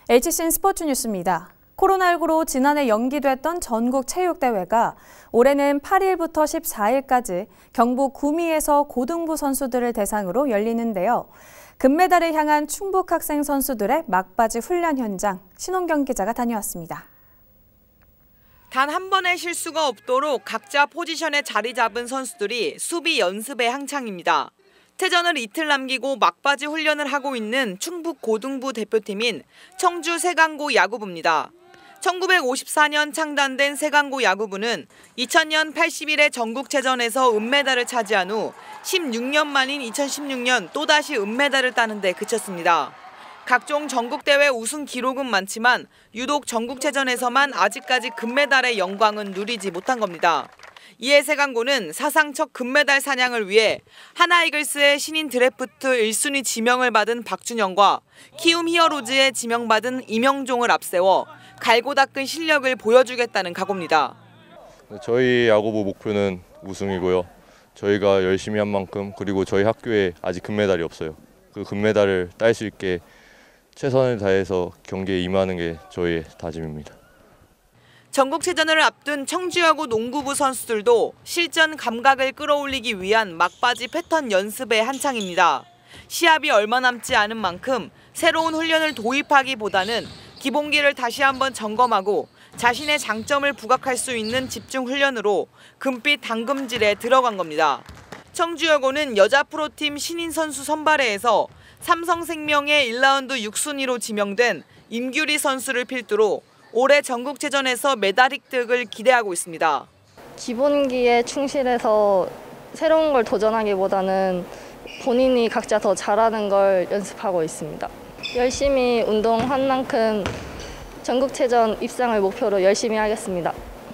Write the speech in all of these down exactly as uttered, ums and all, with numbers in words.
에이치씨엔 스포츠 뉴스입니다. 코로나십구로 지난해 연기됐던 전국체육대회가 올해는 팔 일부터 십사 일까지 경북 구미에서 고등부 선수들을 대상으로 열리는데요. 금메달을 향한 충북 학생 선수들의 막바지 훈련 현장, 신홍경 기자가 다녀왔습니다. 단 한 번의 실수가 없도록 각자 포지션에 자리 잡은 선수들이 수비 연습에 한창입니다. 태전을 이틀 남기고 막바지 훈련을 하고 있는 충북 고등부 대표팀인 청주 세강고 야구부입니다. 천구백오십사 년 창단된 세강고 야구부는 이천 년 팔십 일의 전국체전에서 은메달을 차지한 후 십육 년 만인 이천십육 년 또다시 은메달을 따는 데 그쳤습니다. 각종 전국대회 우승 기록은 많지만 유독 전국체전에서만 아직까지 금메달의 영광은 누리지 못한 겁니다. 이에 세강고는 사상 첫 금메달 사냥을 위해 하나이글스의 신인 드래프트 일 순위 지명을 받은 박준영과 키움 히어로즈에 지명받은 임영종을 앞세워 갈고 닦은 실력을 보여주겠다는 각오입니다. 저희 야구부 목표는 우승이고요. 저희가 열심히 한 만큼, 그리고 저희 학교에 아직 금메달이 없어요. 그 금메달을 딸 수 있게 최선을 다해서 경기에 임하는 게 저희의 다짐입니다. 전국체전을 앞둔 청주야구 농구부 선수들도 실전 감각을 끌어올리기 위한 막바지 패턴 연습에 한창입니다. 시합이 얼마 남지 않은 만큼 새로운 훈련을 도입하기보다는 기본기를 다시 한번 점검하고 자신의 장점을 부각할 수 있는 집중 훈련으로 금빛 당금질에 들어간 겁니다. 청주여고는 여자 프로팀 신인 선수 선발회에서 삼성생명의 일 라운드 육 순위로 지명된 임규리 선수를 필두로 올해 전국체전에서 메달 획득을 기대하고 있습니다. 기본기에 충실해서 새로운 걸 도전하기보다는 본인이 각자 더 잘하는 걸 연습하고 있습니다. 열심히 운동한 만큼 전국체전 입상을 목표로 열심히 하겠습니다.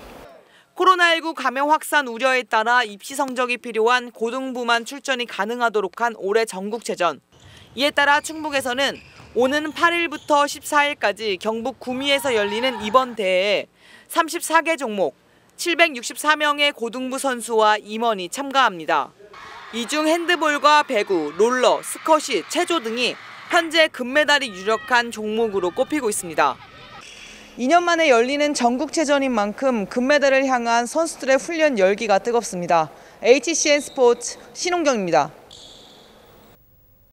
코로나십구 감염 확산 우려에 따라 입시 성적이 필요한 고등부만 출전이 가능하도록 한 올해 전국체전. 이에 따라 충북에서는 오는 팔 일부터 십사 일까지 경북 구미에서 열리는 이번 대회에 삼십사 개 종목, 칠백육십사 명의 고등부 선수와 임원이 참가합니다. 이 중 핸드볼과 배구, 롤러, 스쿼시, 체조 등이 현재 금메달이 유력한 종목으로 꼽히고 있습니다. 이 년 만에 열리는 전국체전인 만큼 금메달을 향한 선수들의 훈련 열기가 뜨겁습니다. 에이치씨엔 스포츠 신홍경입니다.